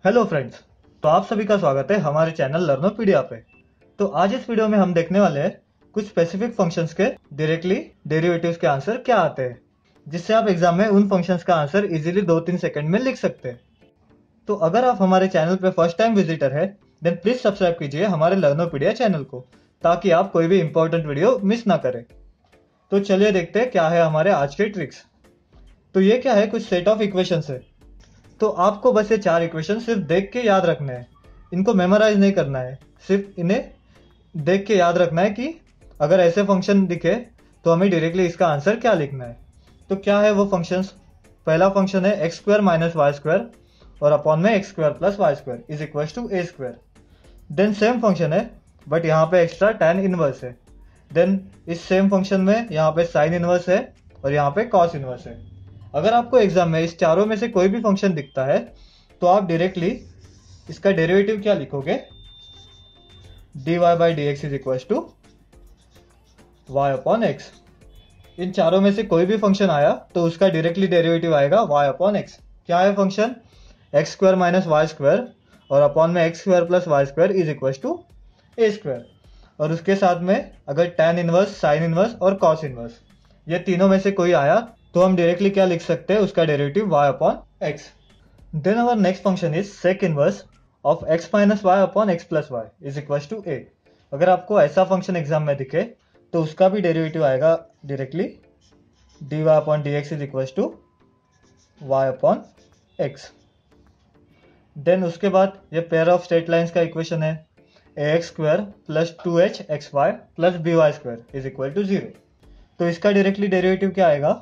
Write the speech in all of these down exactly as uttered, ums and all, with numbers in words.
Hello friends, तो आप सभी का स्वागत है हमारे चैनल लर्नोपीडिया पे। तो आज इस वीडियो में हम देखने वाले हैं कुछ स्पेसिफिक फंक्शंस के डायरेक्टली डेरिवेटिव्स के आंसर क्या आते हैं, जिससे आप एग्जाम में उन फंक्शंस का आंसर इजीली दो तीन सेकंड में लिख सकते हैं। तो अगर आप हमारे चैनल पे फर्स्ट टाइम विजिटर है देन प्लीज सब्सक्राइब कीजिए हमारे लर्नोपीडिया चैनल को, ताकि आप कोई भी इंपॉर्टेंट वीडियो मिस ना करें। तो चलिए देखते हैं क्या है हमारे आज के ट्रिक्स। तो ये क्या है, कुछ सेट ऑफ इक्वेशंस है। तो आपको बस ये चार इक्वेशन सिर्फ देख के याद रखना है, इनको मेमोराइज नहीं करना है, सिर्फ इन्हें देख के याद रखना है कि अगर ऐसे फंक्शन दिखे तो हमें डायरेक्टली इसका आंसर क्या लिखना है। तो क्या है वो फंक्शंस? पहला फंक्शन है x square minus y square और अपॉन में x square plus y square is equal to a square. Then same function है बट यहाँ पे एक्स्ट्रा tan इनवर्स है। देन इस सेम फंक्शन में यहाँ पे साइन इनवर्स है और यहाँ पे कॉस इनवर्स है। अगर आपको एग्जाम में इस चारों में से कोई भी फंक्शन दिखता है तो आप डायरेक्टली इसका डेरिवेटिव क्या लिखोगे, dy by d x is equal to y upon x. इन चारों में से कोई भी फंक्शन आया तो उसका डायरेक्टली डेरिवेटिव आएगा y अपॉन एक्स। क्या है function? X square minus y square और अपॉन में x square plus y square is equal to a square. और उसके साथ में अगर tan इनवर्स, साइन इनवर्स और कॉस इनवर्स ये तीनों में से कोई आया तो हम डायरेक्टली क्या लिख सकते हैं, उसका derivative y upon x. Then our next function is sec inverse of x minus y upon x plus y is equal to a. अगर आपको ऐसा फंक्शन एग्जाम में दिखे तो उसका भी डेरिवेटिव आएगा directly dy upon d x is equal to y upon x. Then उसके बाद ये पेयर ऑफ स्ट्रेट लाइन्स का इक्वेशन है a x square plus two h x y plus b y square is equal to zero. तो इसका directly derivative क्या आएगा,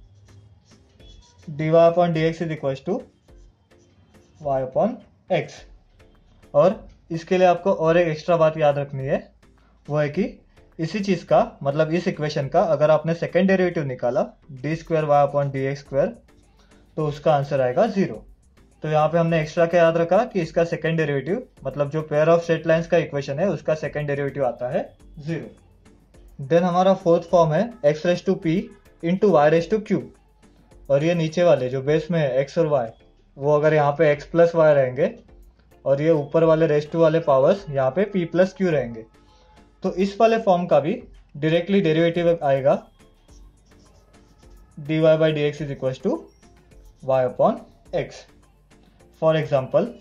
dy upon d x is equal to y upon x. और इसके लिए आपको और एक एक्स्ट्रा बात याद रखनी है, वो है कि इसी चीज का मतलब इस इक्वेशन का अगर आपने सेकेंड डेरिवेटिव निकाला d square y upon d x square तो उसका आंसर आएगा जीरो। तो यहाँ पे हमने एक्स्ट्रा क्या याद रखा कि इसका सेकेंड डेरिवेटिव मतलब जो पेयर ऑफ स्ट्रेट लाइन्स का इक्वेशन है उसका सेकेंड डेरिवेटिव आता है जीरो। देन हमारा फोर्थ फॉर्म है x raise to p into y raise to q. और ये नीचे वाले जो बेस में है x और y वो अगर यहाँ पे x प्लस वाई रहेंगे और ये ऊपर वाले रेस टू वाले पावर्स यहाँ पे p प्लस क्यू रहेंगे, तो इस वाले फॉर्म का भी डायरेक्टली डेरिवेटिव आएगा dy by d x is equal to y upon x. For example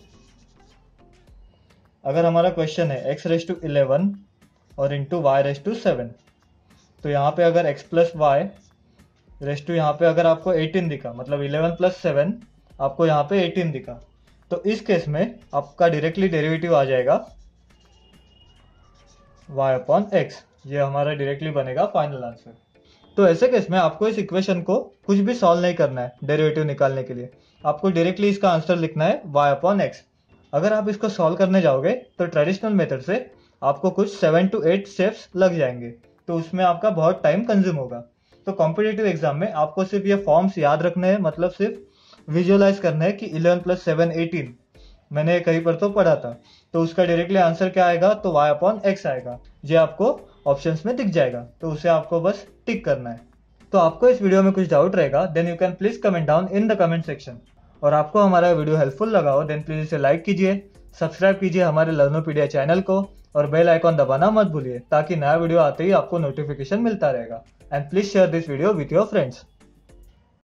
अगर हमारा क्वेश्चन है x रेस टू इलेवन और into y raise to seven, तो यहाँ पे अगर x plus y raise to यहाँ पे अगर आपको एटीन दिखा मतलब इलेवन प्लस सेवन आपको यहाँ पे एटीन दिखा, तो इस केस में आपका डायरेक्टली डेरिवेटिव आ जाएगा y अपॉन एक्स। ये हमारा डायरेक्टली बनेगा फाइनल आंसर। तो ऐसे केस में आपको इस इक्वेशन को कुछ भी सॉल्व नहीं करना है डेरिवेटिव निकालने के लिए, आपको डायरेक्टली इसका आंसर लिखना है y अपॉन एक्स। अगर आप इसको सॉल्व करने जाओगे तो ट्रेडिशनल मेथड से आपको कुछ सेवन टू एट स्टेप्स लग जाएंगे, तो उसमें आपका बहुत टाइम कंज्यूम होगा। तो कॉम्पिटिटिव एग्जाम में आपको सिर्फ ये फॉर्म्स याद रखने हैं, मतलब सिर्फ विजुअलाइज करना है कि इलेवन प्लस सेवन एटीन, मैंने कहीं पर तो पढ़ा था, तो उसका डायरेक्टली आंसर क्या आएगा, तो y अपॉन एक्स आएगा। ये आपको ऑप्शंस में दिख जाएगा, तो उसे आपको बस टिक करना है। तो आपको इस वीडियो में कुछ डाउट रहेगा then you can please comment down in the comment section. और आपको हमारा वीडियो हेल्पफुल लगा हो देन प्लीज इसे लाइक कीजिए, सब्सक्राइब कीजिए हमारे लर्नोपीडिया चैनल को और बेल आइकॉन दबाना मत भूलिए, ताकि नया वीडियो आते ही आपको नोटिफिकेशन मिलता रहेगा। And please share this video with your friends.